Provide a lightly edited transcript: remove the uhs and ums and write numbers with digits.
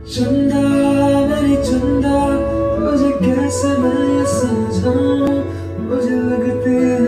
चंदा मेरी चंदा, तुझे कैसे मैं ये समझाऊं, मुझे लगते